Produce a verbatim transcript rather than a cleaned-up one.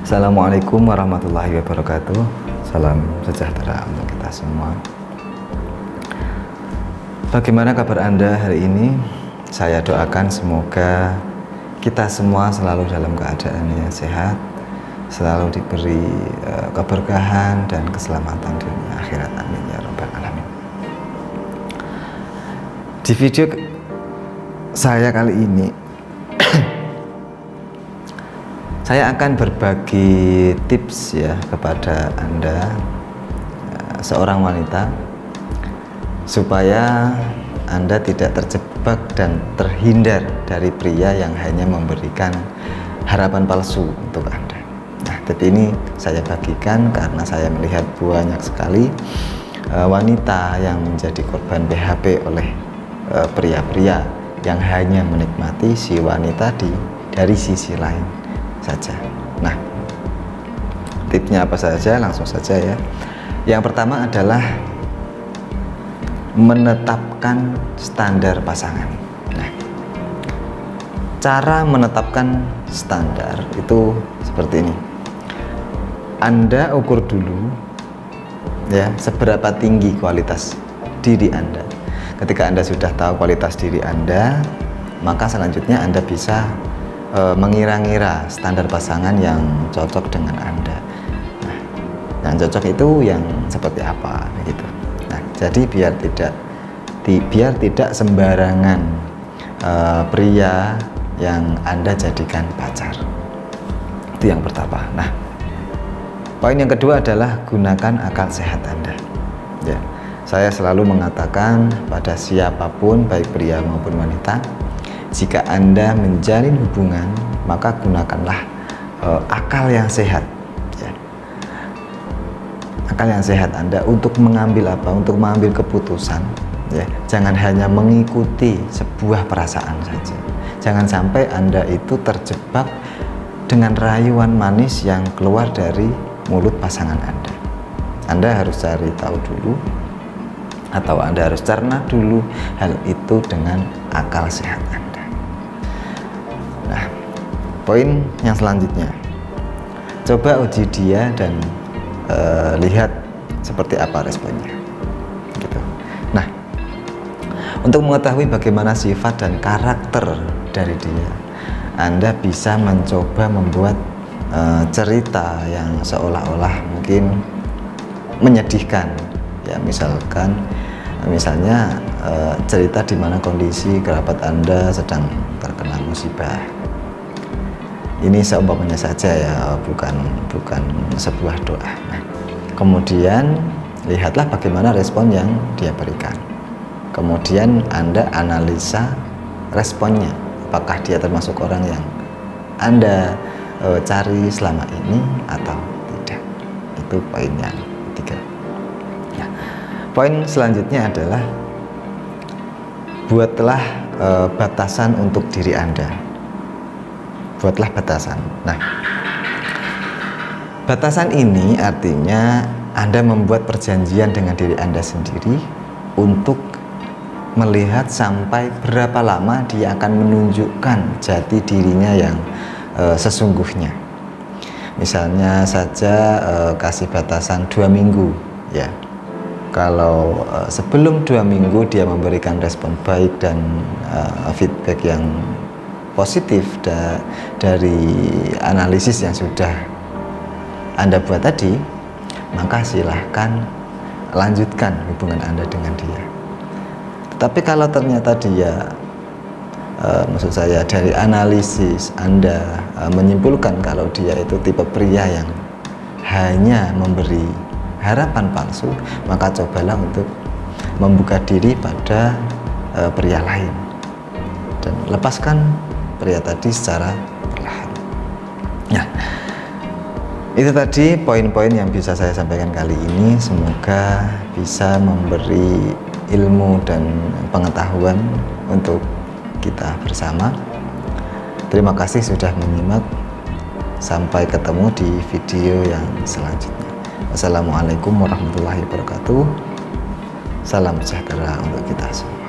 Assalamualaikum warahmatullahi wabarakatuh. Salam sejahtera untuk kita semua. Bagaimana kabar Anda hari ini? Saya doakan semoga kita semua selalu dalam keadaan yang sehat, selalu diberi uh, keberkahan dan keselamatan dunia akhirat. Amin ya rabbal alamin. Di video saya kali ini saya akan berbagi tips ya kepada Anda, seorang wanita, supaya Anda tidak terjebak dan terhindar dari pria yang hanya memberikan harapan palsu untuk Anda. Nah, tips ini saya bagikan karena saya melihat banyak sekali uh, wanita yang menjadi korban P H P oleh pria-pria uh, yang hanya menikmati si wanita di dari sisi lain saja. Nah, tipsnya apa saja? Langsung saja ya. Yang pertama adalah menetapkan standar pasangan. Nah, cara menetapkan standar itu seperti ini. Anda ukur dulu ya seberapa tinggi kualitas diri Anda. Ketika Anda sudah tahu kualitas diri Anda, maka selanjutnya Anda bisa mengira-ngira standar pasangan yang cocok dengan Anda. Nah, yang cocok itu yang seperti apa gitu. Nah, jadi biar tidak di, biar tidak sembarangan uh, pria yang Anda jadikan pacar. Itu yang pertama. Nah, poin yang kedua adalah gunakan akal sehat Anda. Ya, saya selalu mengatakan pada siapapun baik pria maupun wanita, jika Anda menjalin hubungan, maka gunakanlah uh, akal yang sehat ya. Akal yang sehat Anda untuk mengambil apa? Untuk mengambil keputusan ya. Jangan hanya mengikuti sebuah perasaan saja. Jangan sampai Anda itu terjebak dengan rayuan manis yang keluar dari mulut pasangan Anda. Anda harus cari tahu dulu, atau Anda harus cerna dulu hal itu dengan akal sehat Anda. Nah, poin yang selanjutnya, coba uji dia dan e, lihat seperti apa responnya gitu. Nah, untuk mengetahui bagaimana sifat dan karakter dari dia, Anda bisa mencoba membuat e, cerita yang seolah-olah mungkin menyedihkan ya. Misalkan misalnya e, cerita di mana kondisi kerabat Anda sedang terkena musibah. Ini seumpamanya saja ya, bukan bukan sebuah doa. Nah, kemudian lihatlah bagaimana respon yang dia berikan. Kemudian Anda analisa responnya, apakah dia termasuk orang yang Anda e, cari selama ini atau tidak. Itu poin yang ketiga. Nah, poin selanjutnya adalah buatlah e, batasan untuk diri Anda. Buatlah batasan. Nah, batasan ini artinya Anda membuat perjanjian dengan diri Anda sendiri untuk melihat sampai berapa lama dia akan menunjukkan jati dirinya yang e, sesungguhnya. Misalnya saja e, kasih batasan dua minggu ya. Kalau e, sebelum dua minggu dia memberikan respon baik dan e, feedback yang positif da, dari analisis yang sudah Anda buat tadi, maka silahkan lanjutkan hubungan Anda dengan dia. Tetapi kalau ternyata dia e, maksud saya dari analisis Anda e, menyimpulkan kalau dia itu tipe pria yang hanya memberi harapan palsu, maka cobalah untuk membuka diri pada e, pria lain dan lepaskan pria tadi secara perlahan. Nah, itu tadi poin-poin yang bisa saya sampaikan kali ini. Semoga bisa memberi ilmu dan pengetahuan untuk kita bersama. Terima kasih sudah menyimak. Sampai ketemu di video yang selanjutnya. Wassalamualaikum warahmatullahi wabarakatuh. Salam sejahtera untuk kita semua.